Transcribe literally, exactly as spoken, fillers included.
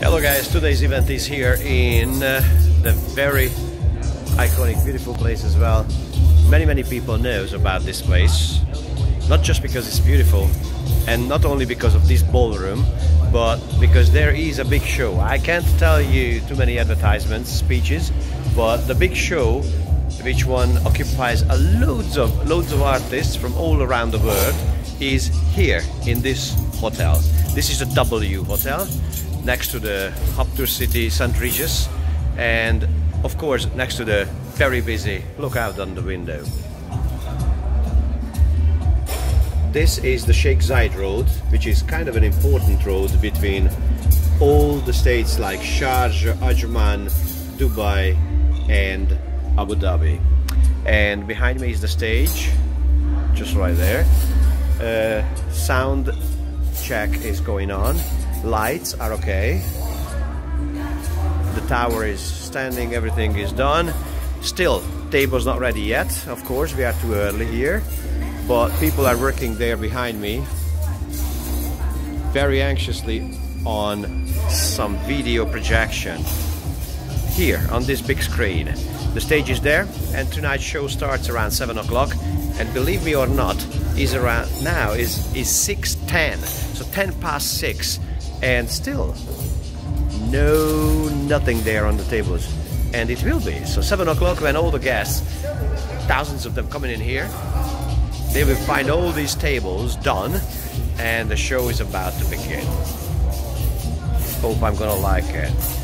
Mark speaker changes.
Speaker 1: Hello guys, today's event is here in uh, the very iconic, beautiful place as well. Many many people knows about this place, not just because it's beautiful and not only because of this ballroom, but because there is a big show. I can't tell you too many advertisements, speeches, but the big show, which one occupies a loads of loads of artists from all around the world, is here in this hotel. This is the W Hotel, next to the Hoptur City Saint Regis, and of course next to the very busy lookout on the window. This is the Sheikh Zayed Road, which is kind of an important road between all the states like Sharjah, Ajman, Dubai and Abu Dhabi. And behind me is the stage, just right there. Uh, sound check is going on. Lights are okay. The tower is standing, everything is done. Still, table's not ready yet, of course, we are too early here. But people are working there behind me very anxiously on some video projection here on this big screen. The stage is there and tonight's show starts around seven o'clock, and believe me or not, is around now is is six ten, so ten past six, and still no nothing there on the tables, and it will be. So seven o'clock, when all the guests, thousands of them coming in here, they will find all these tables done and the show is about to begin. Hope I'm gonna like it.